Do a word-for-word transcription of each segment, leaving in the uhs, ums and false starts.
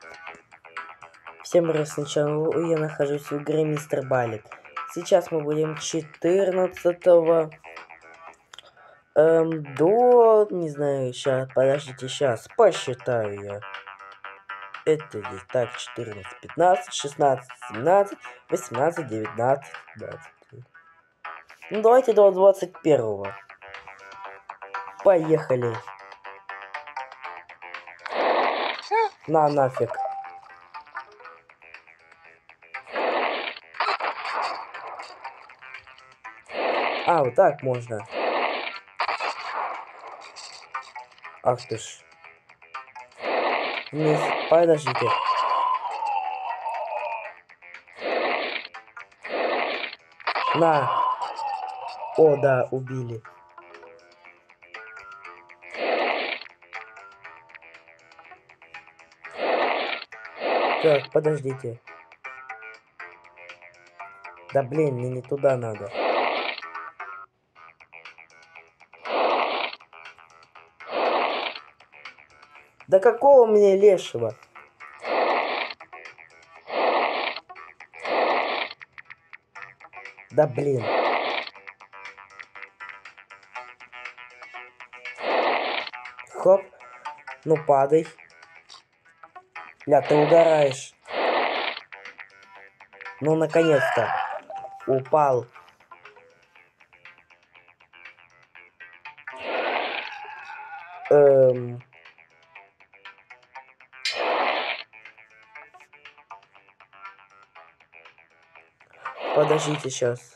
Всем привет, сначала я нахожусь в игре Мистер Балик. Сейчас мы будем четырнадцатого эм, до, не знаю, сейчас, подождите, сейчас, посчитаю я. Это здесь, так, четырнадцать, пятнадцать, шестнадцать, семнадцать, восемнадцать, девятнадцать, двадцать. Ну, давайте до двадцать первого. Поехали. На, нафиг. А, вот так можно. Ах ты ж. Не, подождите. На. О, да, убили. Так, подождите. Да блин, мне не туда надо. Да какого мне лешего? Да блин. Хоп. Ну падай. Ля, ты угораешь. Ну наконец-то. Упал. Эм... Подождите сейчас.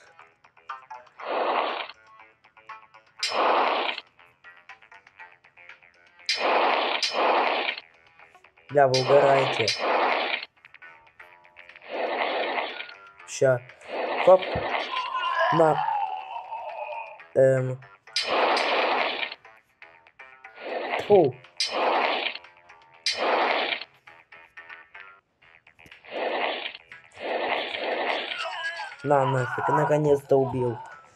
Ля, вы угораете. Ща. Хоп. На. Эм... Фу. На, нафиг, наконец-то убил.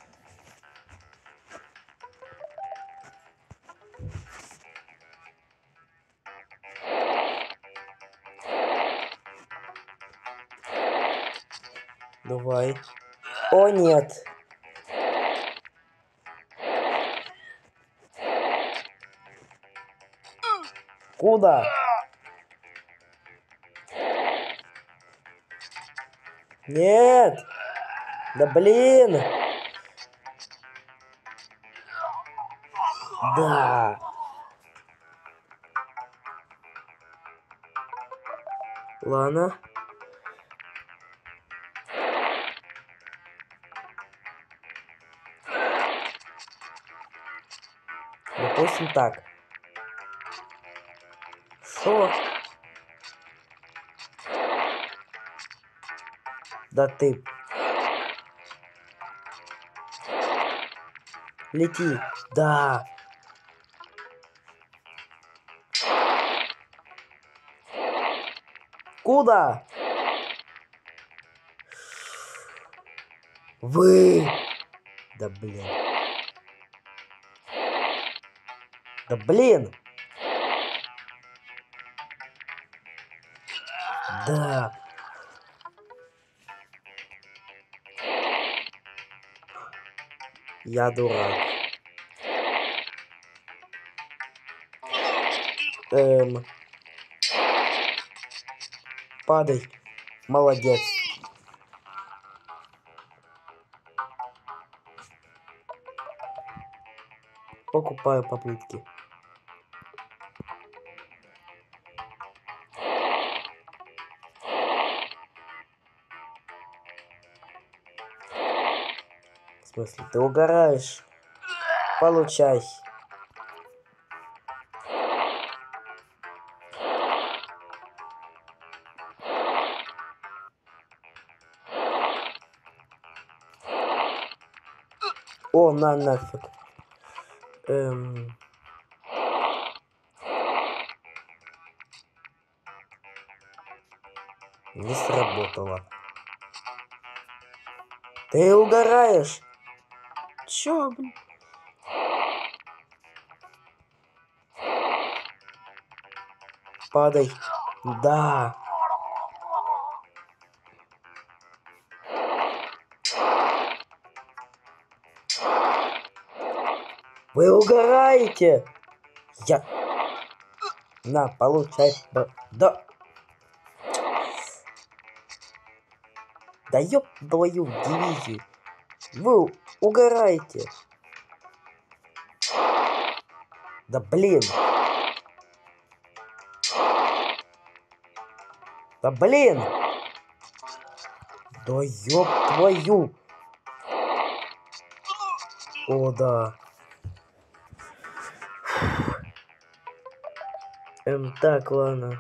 Давай. О, нет. Куда? Нет. Да блин. Да. Ладно. Допустим так. Шо? Да ты. Лети. Да. Куда? Вы. Да блин. Да блин. Да. Я дурак. Эм. Падай. Молодец. Покупаю попытки. В смысле, ты угораешь? Получай. О, на нафиг. Эм... Не сработало. Ты угораешь? Чё, блин? Падай. Да. Вы угораете? Я... На, получай... Да... Да ёб твою дивизию. Вы угораете. Да блин. Да блин. Да ёб твою. О, да. Эм, так, ладно.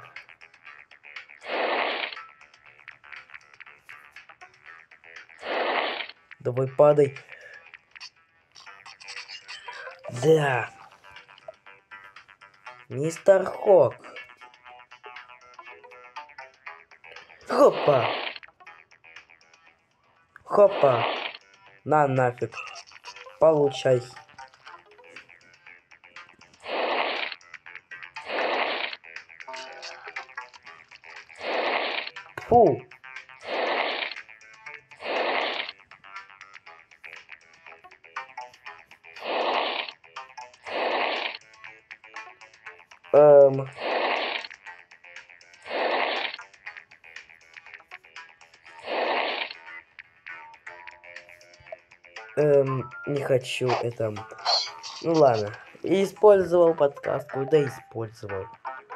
Давай падай. Да. Мистер Хок. Хопа. Хопа. На нафиг. Получай. Фу. Эм. Эм, не хочу это. Ну ладно. Использовал подсказку, да использовал.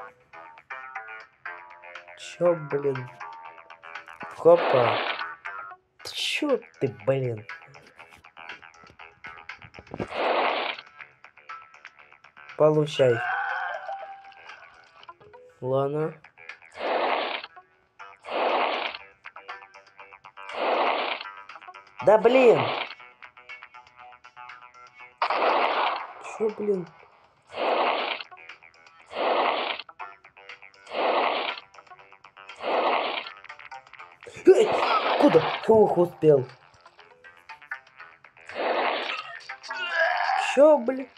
Чё, блин? Хопа. Чё ты, блин? Получай. Ладно. Да блин! Чё, блин? Эй! Куда? Фух, успел. Чё, блин?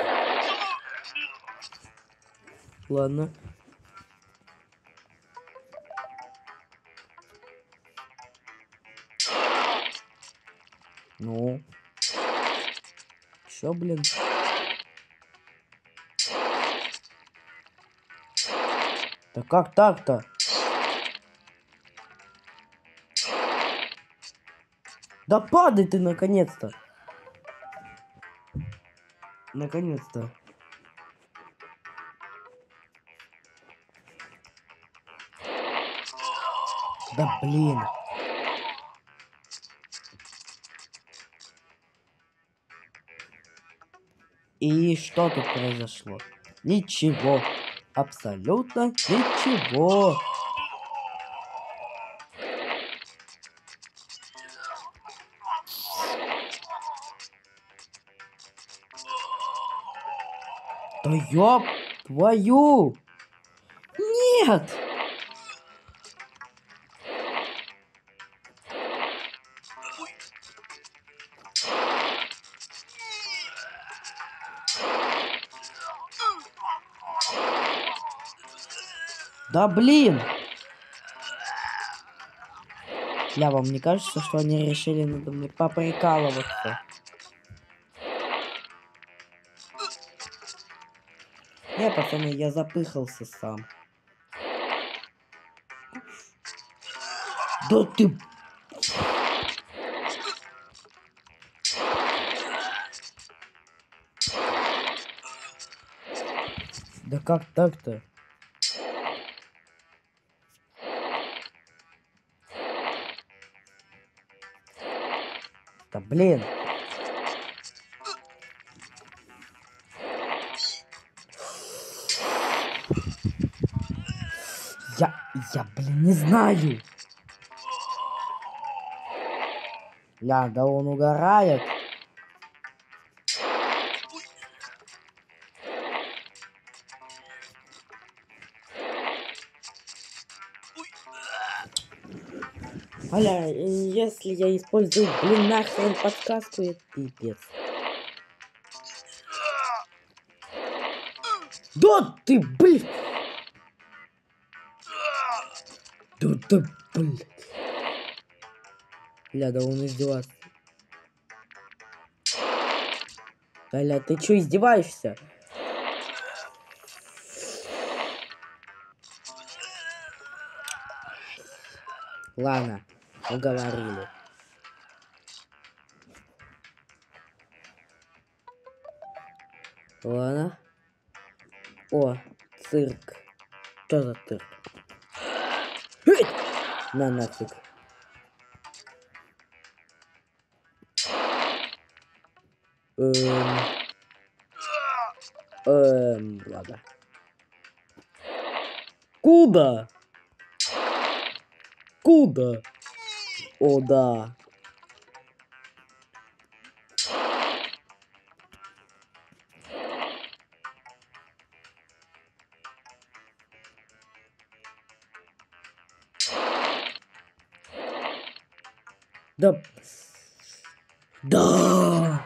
Ладно. Ну. Чё, блин? Да как так-то? Да падай ты наконец-то. Наконец-то. Да блин. И что тут произошло? Ничего. Абсолютно ничего. Да ёб твою! Нет! Да блин! Ля, вам не кажется, что они решили надо мной поприкалываться? Не, пацаны, я запыхался сам. Да ты... Да как так-то? Да блин. Я, я, блин, не знаю. Ля, да он угорает. Аля, если я использую, блин, нахрен подсказку, это пипец. Да ты, блин! Да, да, блядь. Ля, да он издевается. Ля, ты чё издеваешься? Ладно, уговорили. Ладно. О, цирк. Что за цирк? Хыть! На нафиг. Эм... Эм... Ладно. Куда? Куда? О, да. Да. Да.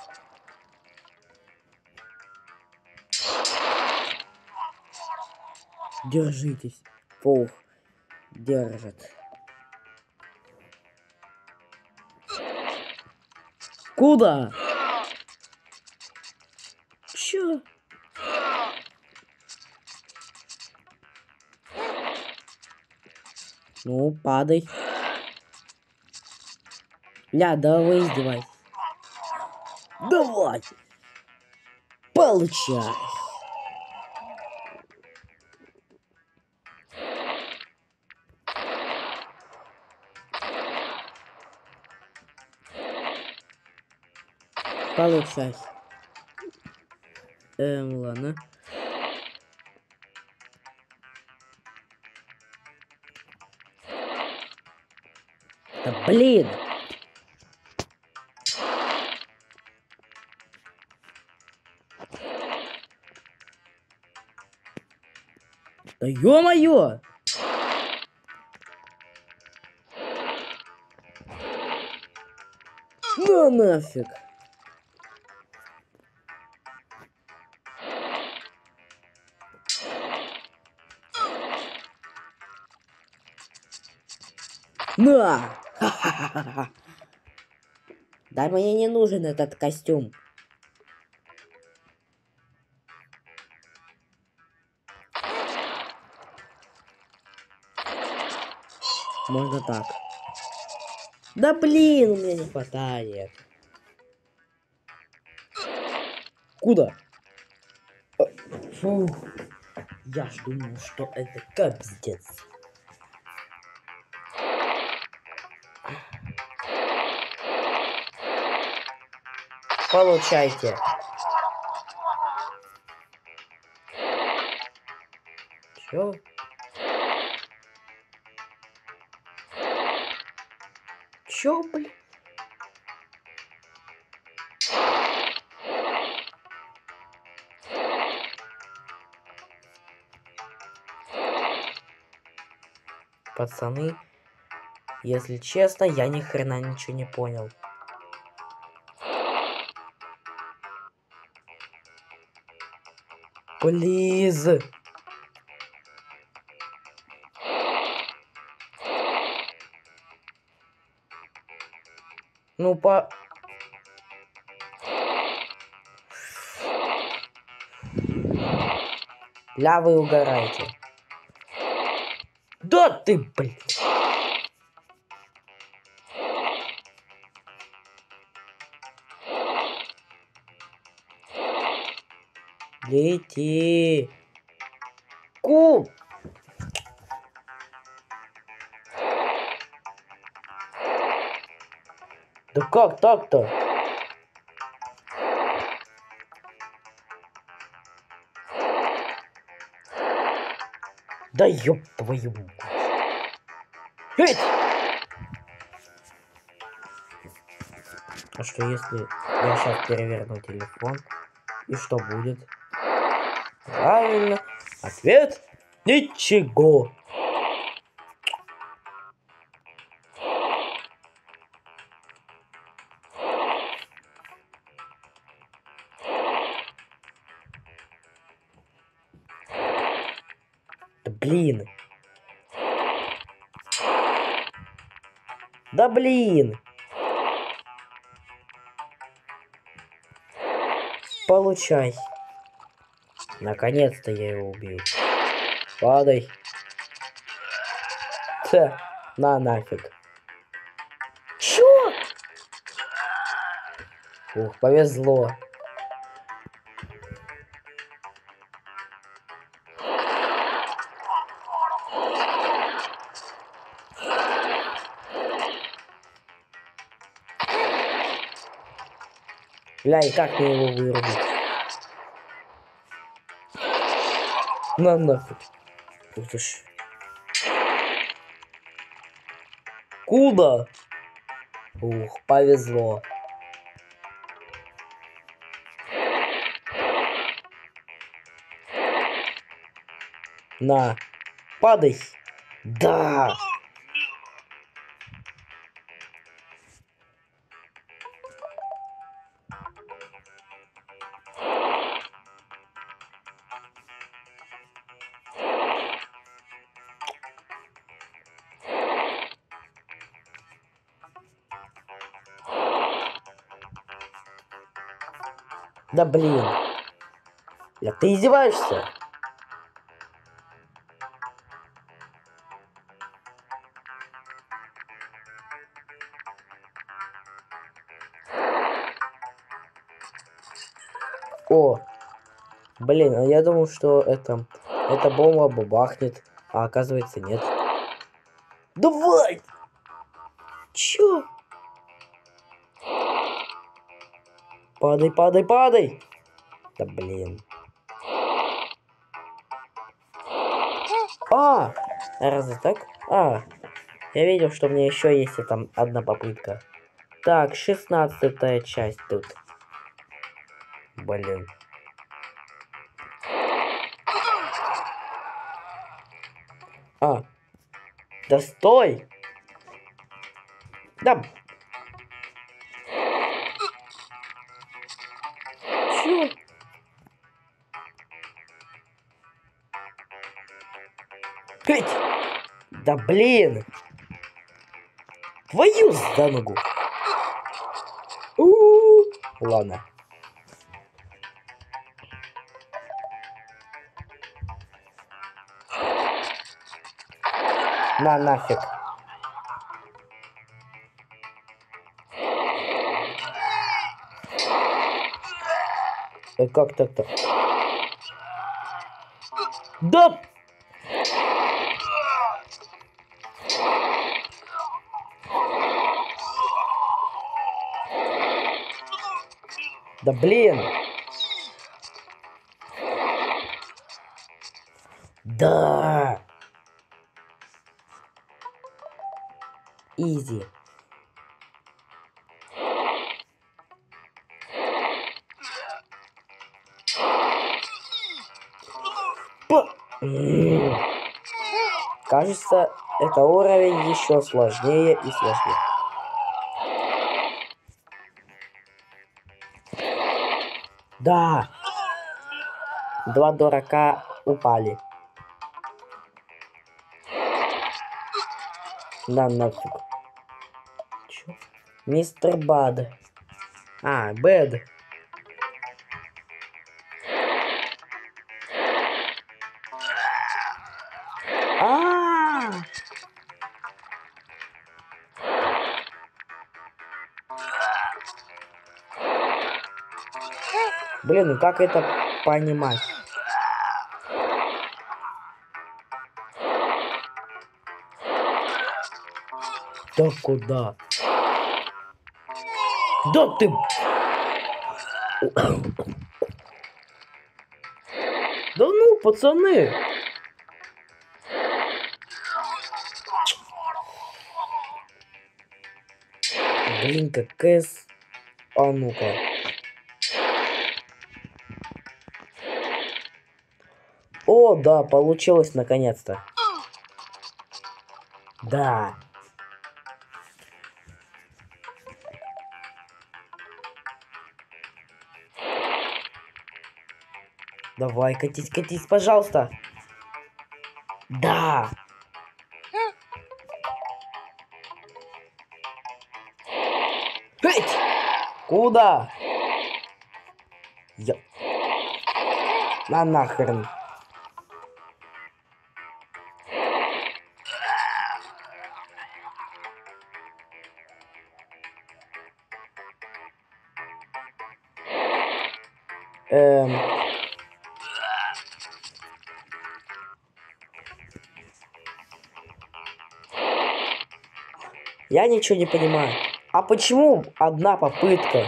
Держитесь. Фух. Держит. Куда? Чё? Ну, падай. Ля, давай издевайся. Давай. Получай. Получай. Эм, ладно. Да блин. Да ё-моё! На нафиг! На! Ха-ха-ха-ха! Да мне не нужен этот костюм. Можно так. Да блин, у меня не хватает. Куда? Фу. Я ж думал, что это капздец. Получайте. Чё? Чё, блин? Пацаны, если честно, я ни хрена ничего не понял. Плиз. Ну по... Ля, вы угораете. Да ты, блин. Лети. Ку. Да как так-то? Да ёб твою мать. Эть! А что если я сейчас переверну телефон? И что будет? Правильно. Ответ — ничего. Да блин. Да блин! Получай. Наконец-то я его убил. Падай. Ха, на нафиг. Чё? Ух, повезло. Бля, и как мне его вырубить? На нафиг. Ух ты ж. Куда? Ух, повезло. На, падай. Да. Да блин. Бля, ты издеваешься? О, блин, а я думал, что это, эта бомба бабахнет, а оказывается нет. Давай! Чё? Падай, падай, падай! Да блин. А! Разве так? А, я видел, что у меня еще есть там одна попытка. Так, шестнадцатая часть тут. Блин. А. Да стой! Да. Чё? Пять! Да блин! Твою за ногу! У-у-у. Ладно. На нафиг. Э, как так-то? Да! Да блин! Да! Изи. По... Кажется, это уровень еще сложнее и сложнее. Да! Два дурака упали. На нафиг. Чё? Мистер Бад. А, Бэд. А, блин, ну как это понимать? Да куда? Да ты... Да ну, пацаны! Блин, какая... А ну-ка. О, да, получилось наконец-то. Да. Давай, катись, катись, пожалуйста. Да. Эй! Куда? Я... На нахрен. Эм... Я ничего не понимаю. А почему одна попытка?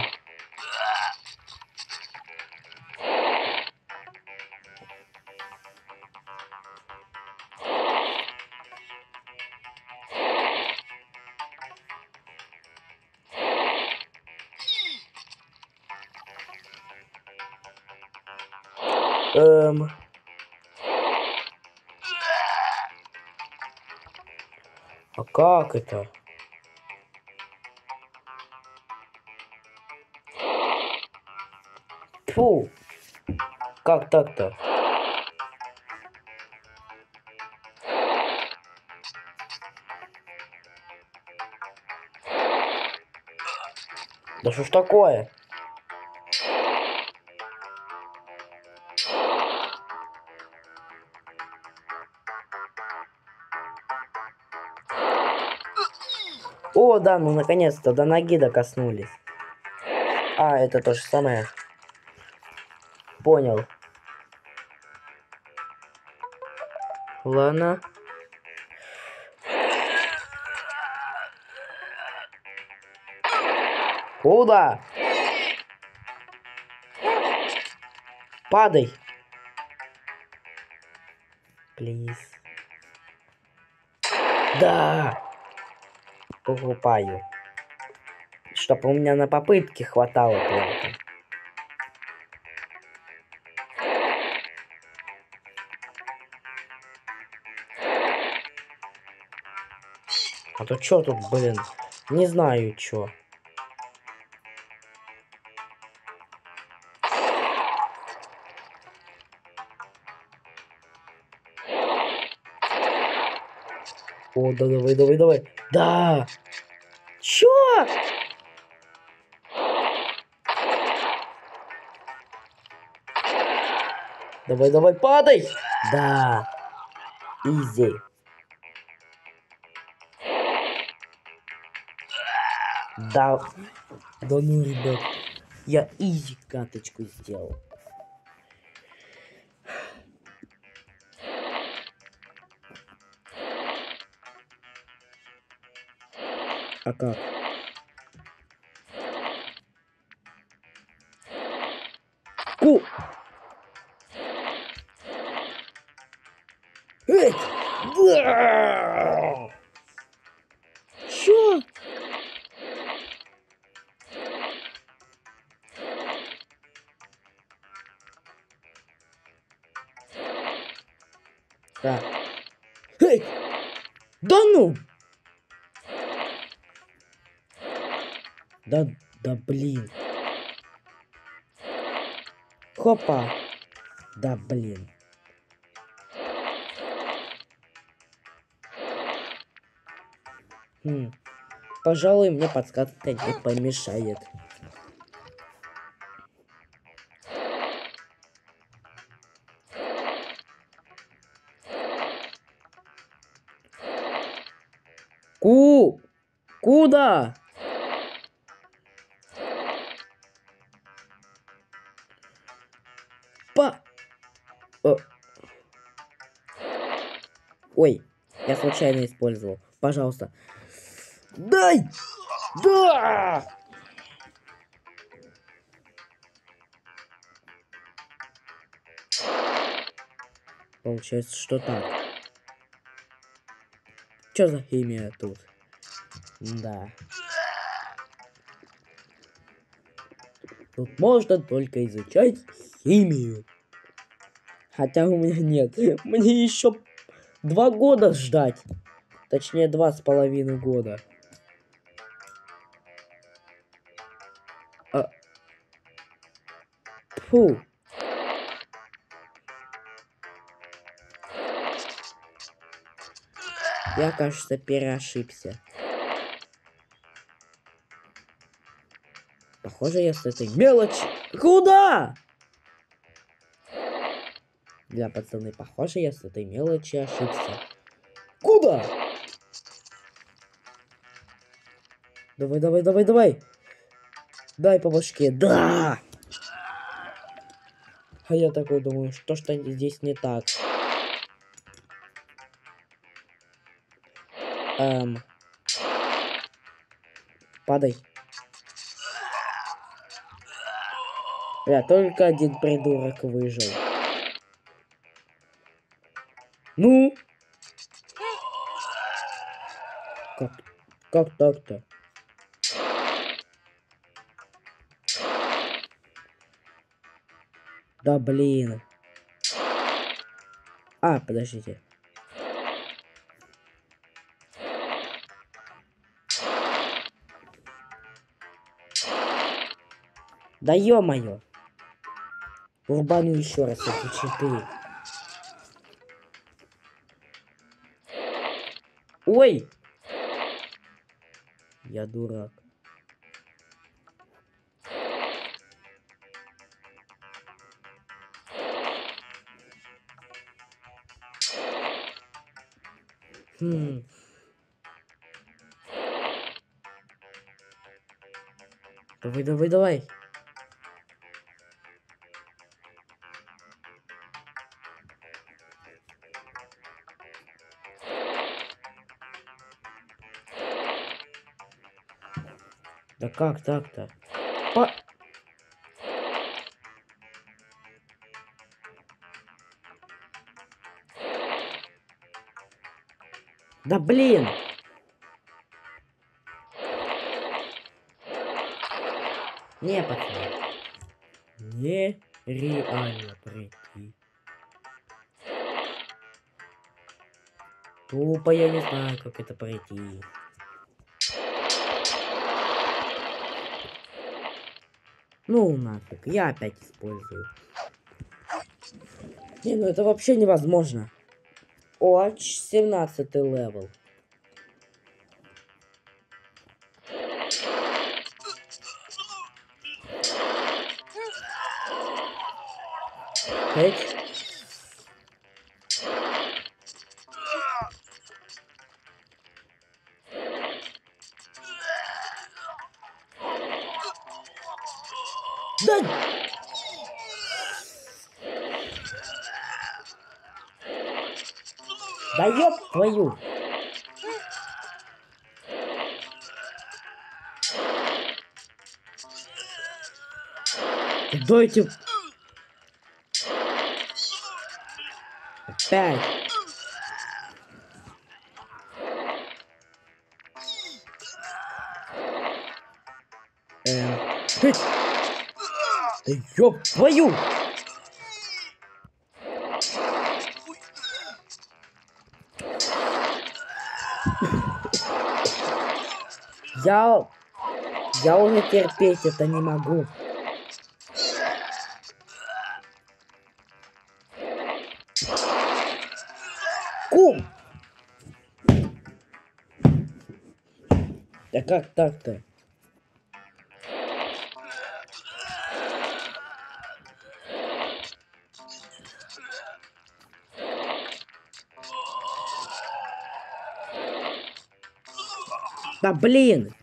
Эм... А как это? Фу! Как так-то? Да что ж такое? О, да, ну наконец-то до ноги докоснулись. А, это то же самое. Понял. Ладно. Куда? Падай. Плиз. Да. Покупаю. Чтоб у меня на попытке хватало только. А то чё тут, блин? Не знаю чё. О, да, давай, давай, давай. Да! Чё? Давай, давай, падай! Да. Изи. Да. Да ну, ребят. Я изи каточку сделал. А как? Ку! Эй! Да! Чё? Да. Эй! Да ну! Да, да блин. Хопа. Да блин. Хм. Пожалуй, мне подсказка не помешает. Ку! Куда? Па... О. Ой, я случайно использовал. Пожалуйста. Дай! Да! Получается, что так. Чё за химия тут? Да. Тут можно только изучать химию. Хотя у меня нет. Мне еще два года ждать. Точнее, два с половиной года. А... Фу. Я, кажется, переошибся. Похоже, я с этой мелочи... Куда? Да, пацаны, похоже, я с этой мелочи ошибся. Куда? Давай, давай, давай, давай. Дай по башке. Да! А я такой думаю, что что здесь не так. Эм... Падай. Бля, только один придурок выжил. Ну? Как? Как так-то? Да блин. А, подождите. Да ё-моё. Урбаню еще раз эти читы. Ой! Я дурак. Хм. Давай, давай, давай. Да как так-то? По... Да блин! Не, пацаны. Нереально пройти. Тупо я не знаю, как это пройти. Ну нафиг, я опять использую. Не, ну это вообще невозможно. О, семнадцатый левел. Эть. Да! Да ёб твою! Дайте... Опять! Эм... Да ёб твою! Я... Я уже терпеть это не могу. Кум! Да как так-то? Да блин!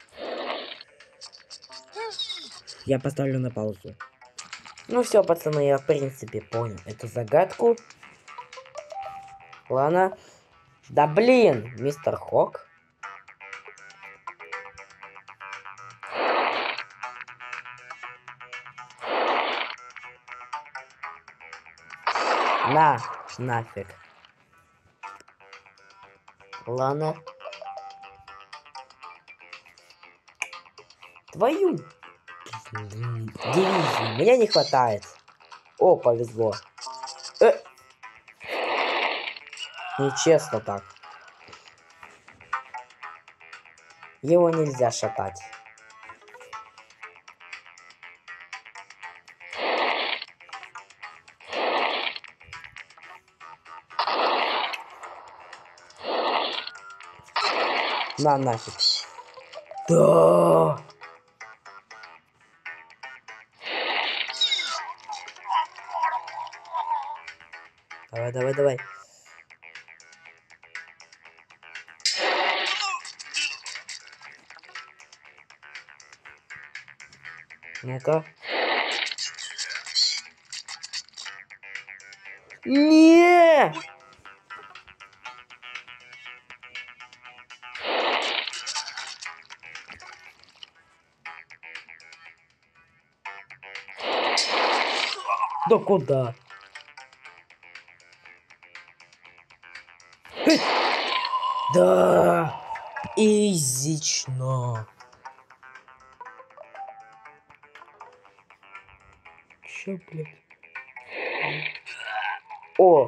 Я поставлю на паузу. Ну все, пацаны, я в принципе понял эту загадку. Ладно. Да блин, мистер Хок. На, нафиг. Ладно. Твою дивизию. Меня не хватает. О, повезло. Э. Нечестно так. Его нельзя шатать. На нафиг. Да. Давай, давай, давай. Ну-ка. Не! Да куда? Да! Изично. Чё, блядь? О!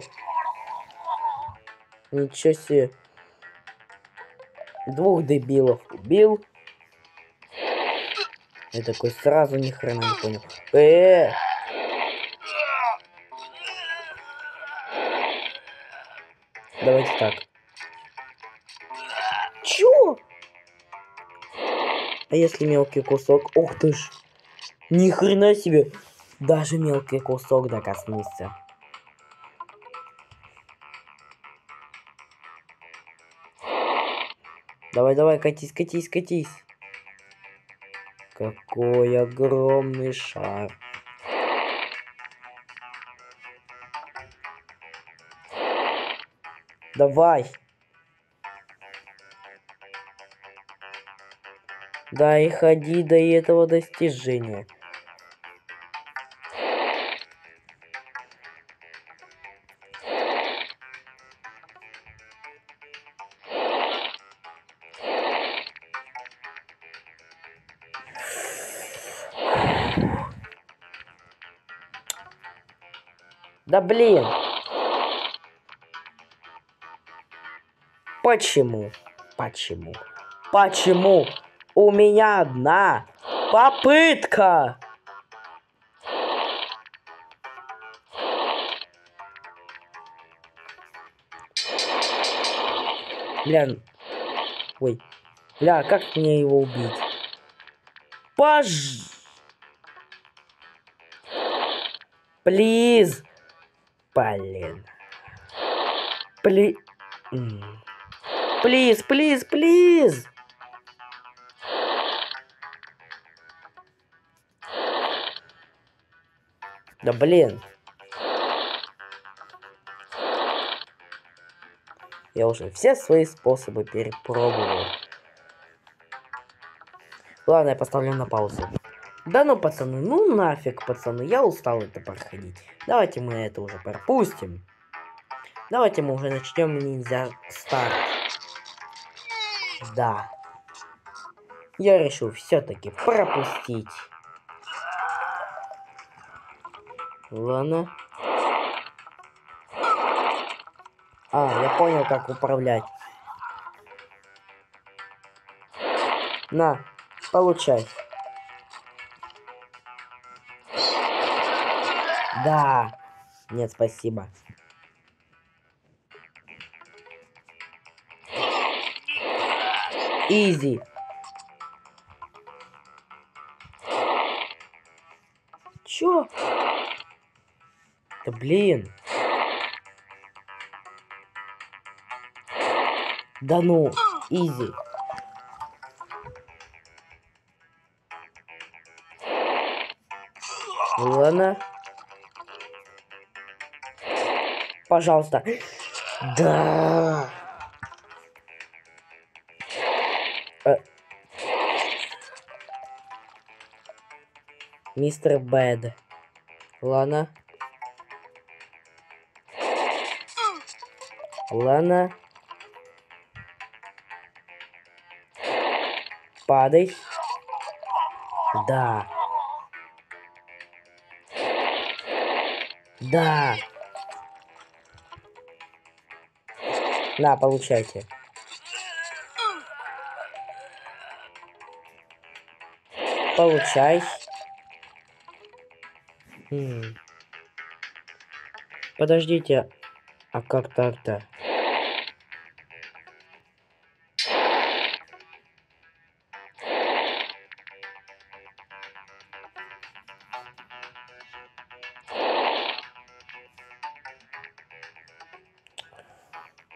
Ничего себе. Двух дебилов убил. Я такой сразу ни хрена не понял. Э! Давайте так. Чё? А если мелкий кусок? Ух ты ж. Ни хрена себе. Даже мелкий кусок докоснулся. Давай, давай, катись, катись, катись. Какой огромный шар. Давай. Да и ходи до этого достижения. Да блин. Почему? Почему? Почему? У меня одна попытка. Бля. Ой. Бля, как мне его убить? Пож... Плиз. Блин. Пли... Плиз, плиз, плиз. Да блин. Я уже все свои способы перепробовал. Ладно, я поставлю на паузу. Да ну, пацаны, ну нафиг, пацаны, я устал это проходить. Давайте мы это уже пропустим. Давайте мы уже начнем ниндзя старт. Да. Я решил все-таки пропустить. Ладно. А, я понял, как управлять. На, получай. Да. Нет, спасибо. Изи. Чё? Да блин. Да ну, изи. Ладно. Пожалуйста. Да. Э. Мистер Бэд. Ладно. Ладно. Падай. Да. Да. На, получайте. Получай. Хм. Подождите. А как так-то?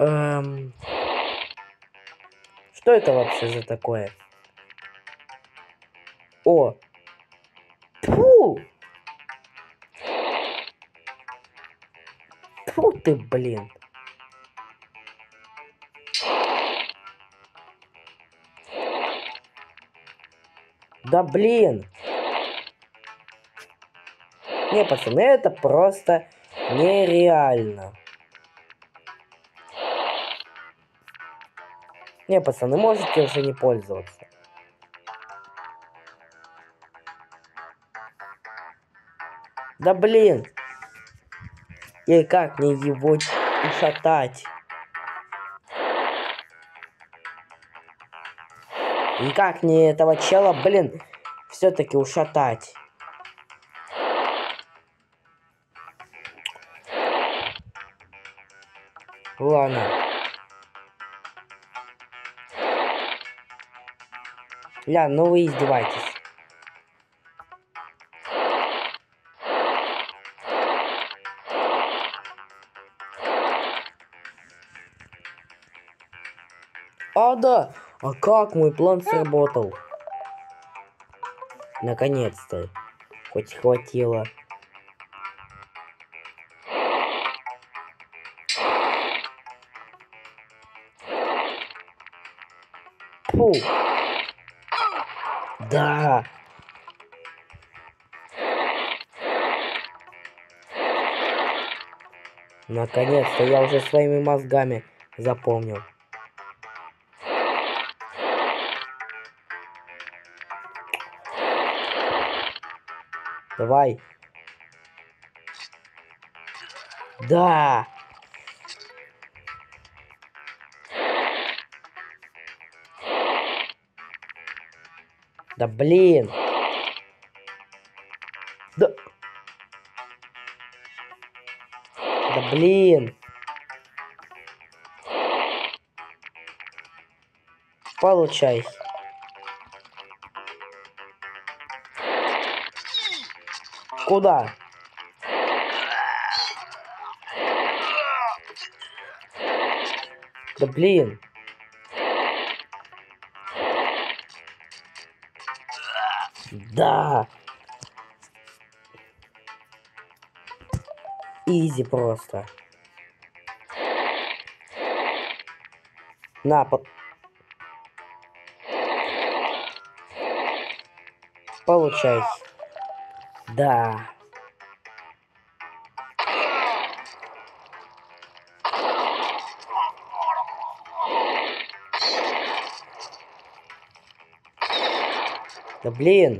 Эм... Что это вообще за такое? О! Фу! Фу ты, блин! Да блин! Не, пацаны, это просто нереально. Не, пацаны, можете уже не пользоваться. Да блин! И как мне его ушатать? И как мне этого чела, блин, все-таки ушатать? Ладно. Ля, ну вы издеваетесь. А, да! А как мой план сработал? Наконец-то. Хоть хватило. Фу. Да. Наконец-то я уже своими мозгами запомнил. Давай. Да. Да блин. Да. Да блин. Получай. Куда? Да блин. Да. Изи просто. На, по... Получай. Да. Да блин.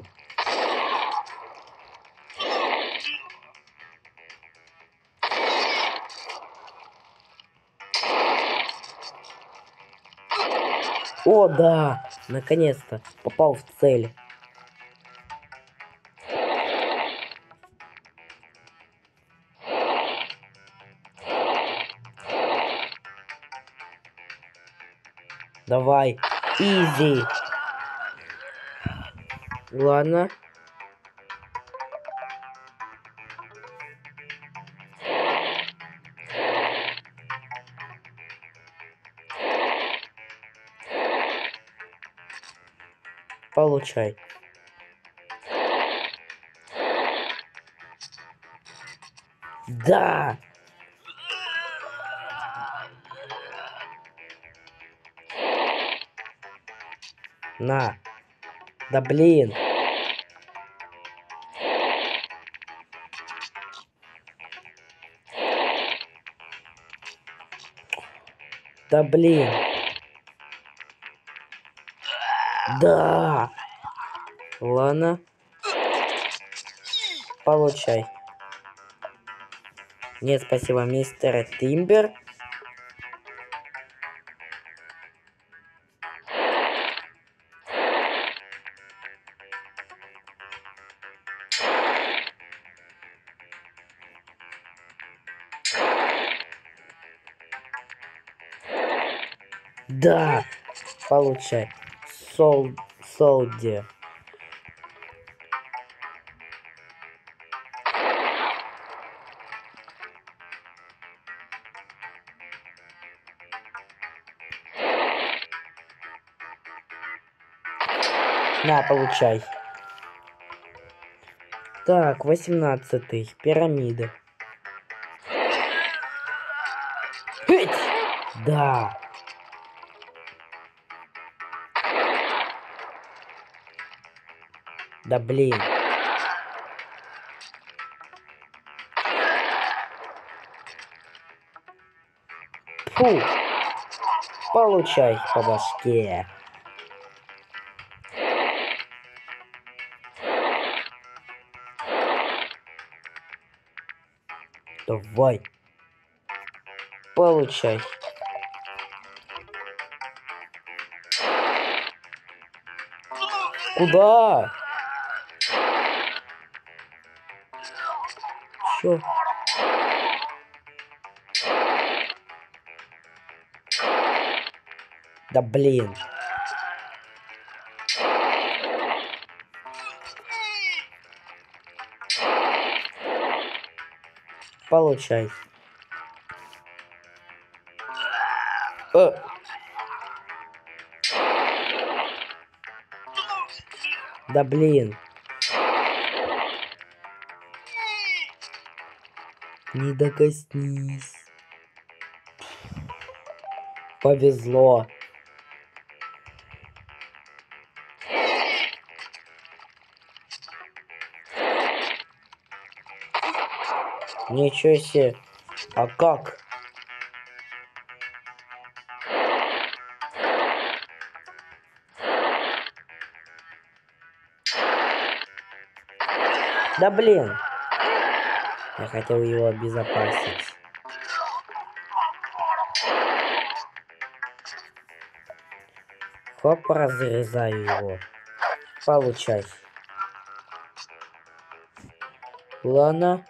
О, да. Наконец-то. Попал в цель. Давай. Изи. Ладно. Получай. Да. На. Да блин. Да блин. Да. Ладно. Получай. Нет, спасибо, мистер Тимбер. Да. Получай. Сол... Солди. На, получай. Так, восемнадцатый. Пирамида. Хыть! Да. Да блин. Фу. Получай по башке. Давай. Получай. Куда? Чё? Да блин. Получай. Э. Да блин. Не докоснись. Повезло. Ничего себе. А как? Да блин. Я хотел его обезопасить. Хоп, разрезаю его. Получай. Ладно.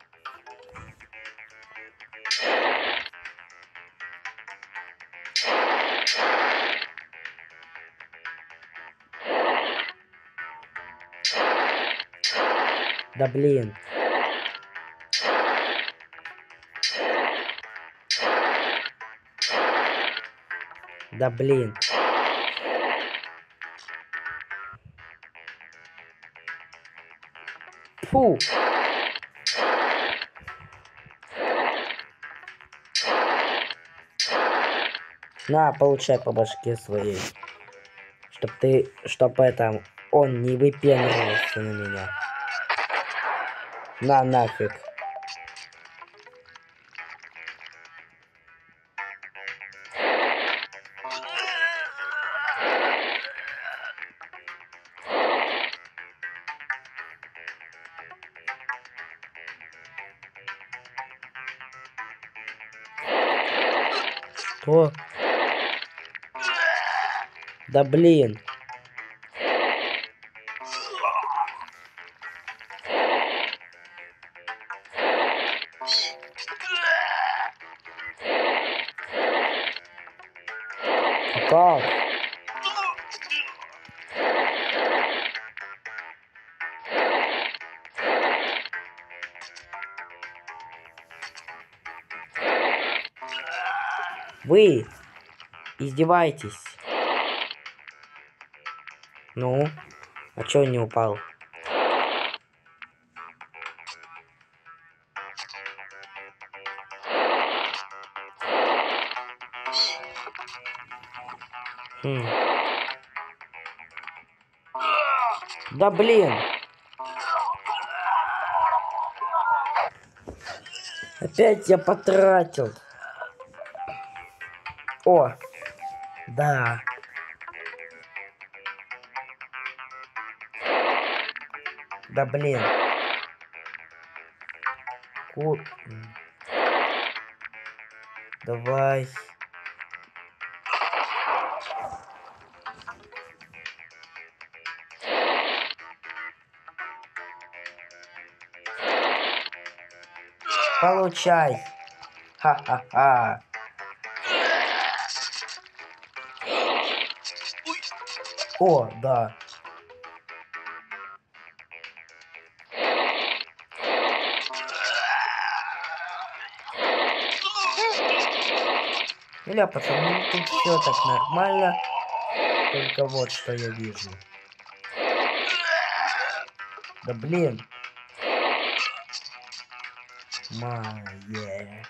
Да блин. Да блин. Фу. На, получай по башке своей. Чтоб ты, чтоб это, он не выпендривался на меня. На, нафиг. Что? Да блин. А как? Вы издеваетесь? Ну, а чё не упал? Хм. Да блин. Опять я потратил. О, да. Да блин. Ку... Давай. Получай. Ха-ха-ха. О, да. Бля, пацаны, тут все так нормально. Только вот что я вижу. Да блин. Мае.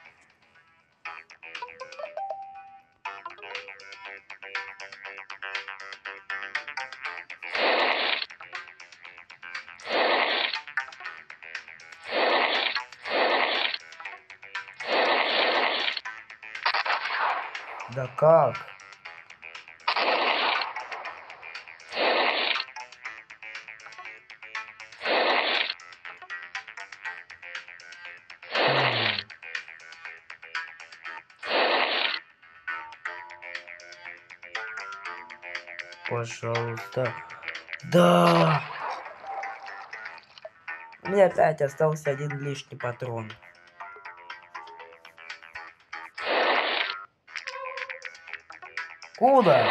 Да как? М. Пожалуйста. Да. У меня опять остался один лишний патрон. Куда?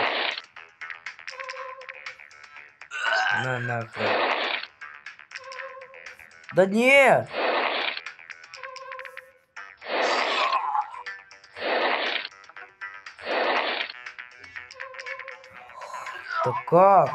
На нахрен. Да нет! Да как?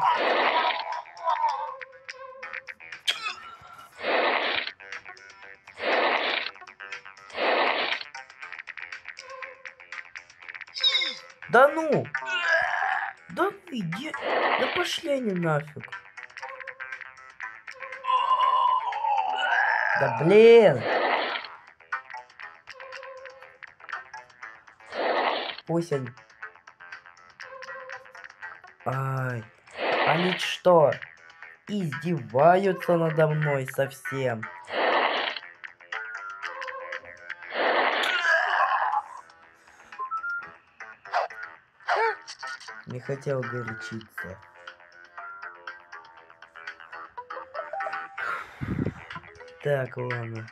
Да ну! Да ну иди! Да пошли они нафиг! Да блин! Пусть они... Ай! Они что? Издеваются надо мной совсем. Не хотел горячиться. Так, ладно.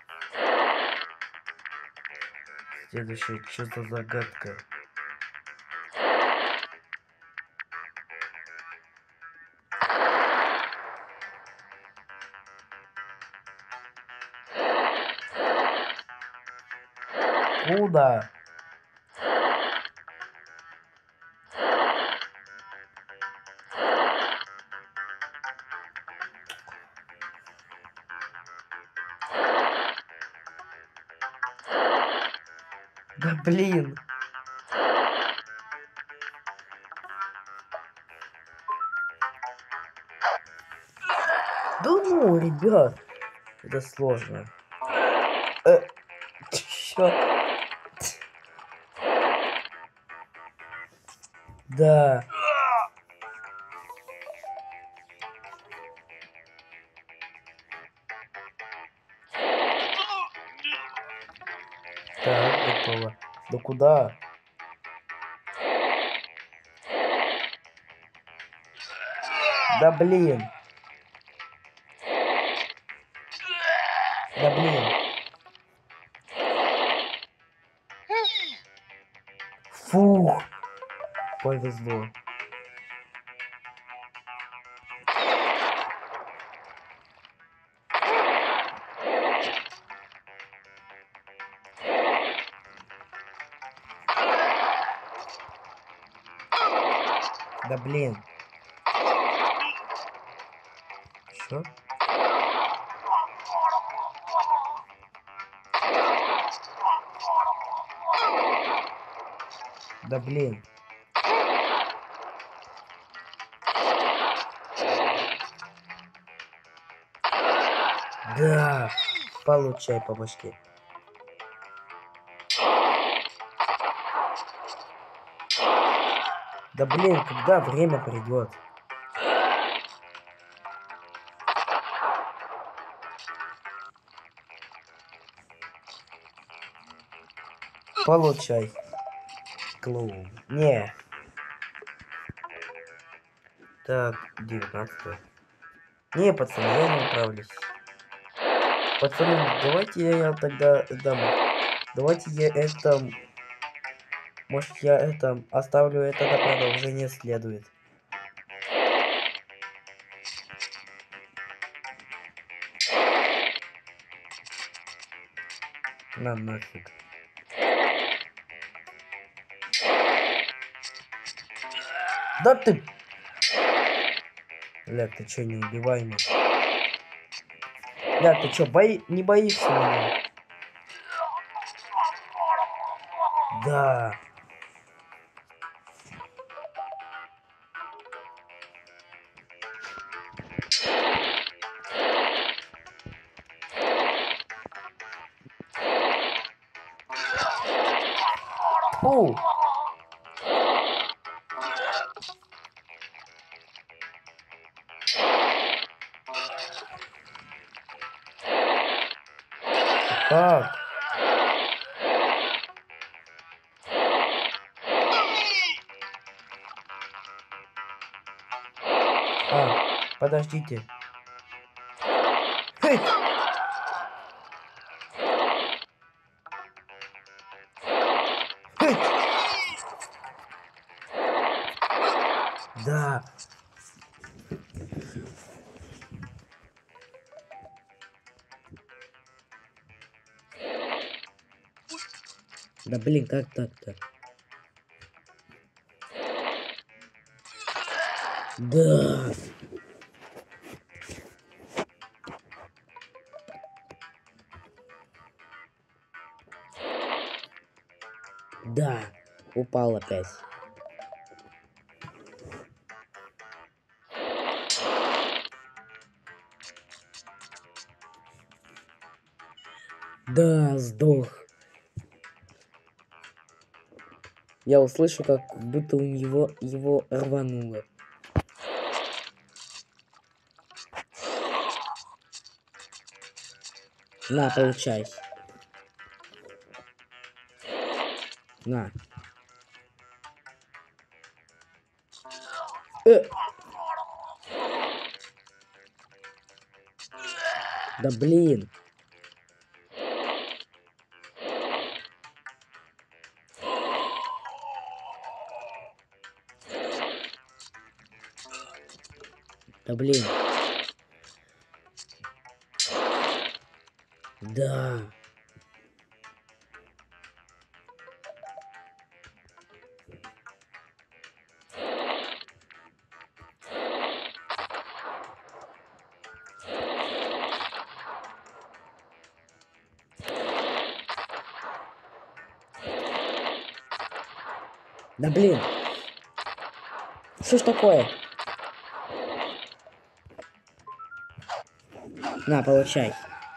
Следующее, что за загадка? Куда? Да блин. Да ну, ребят. Это сложно. Э, чё? Да. Так, готово. Да куда? Да блин. Да блин. Фух. Повезло. Да блин. Что? Да блин. Да. Получай по башке. Да блин, когда время придет? Получай. Клоун. Не. Так, девятнадцатое. Не, пацаны, я не управлюсь. Пацаны, давайте я тогда дам. Давайте я это... Может, я это... Оставлю это на продолжение следует. На нафиг. Да ты... Бля, ты чё, не убиваемый? Я, ты чё, бои... не боишься меня? Да. Фу. Как? А, подождите. Хей! Хей! Да. Да блин, как так-то? Да. Да. Упал опять. Да, сдох. Я услышу, как будто у него его рвануло. На, получай. На. Э! Да блин. Да блин. Да. Да блин. Что ж такое? На, получай.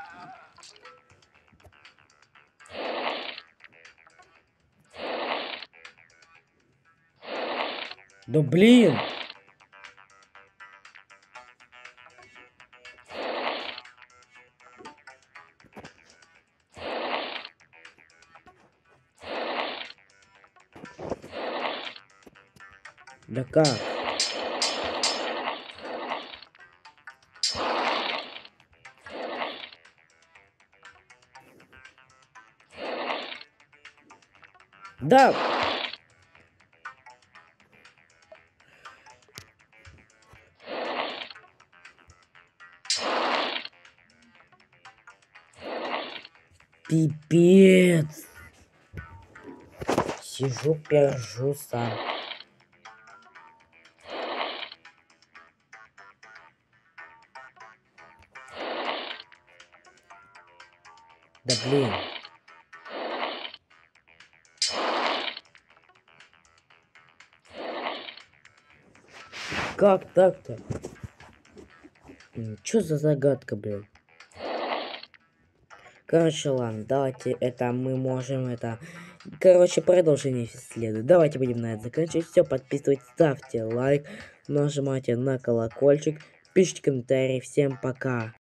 Да блин. Да как? Да. Пипец. Сижу, пержу сам. Да блин. Как так-то? Чё за загадка, блин? Короче, ладно, давайте это мы можем это... Короче, продолжение следует. Давайте будем на это заканчивать. Все, подписывайтесь, ставьте лайк, нажимайте на колокольчик, пишите комментарии. Всем пока.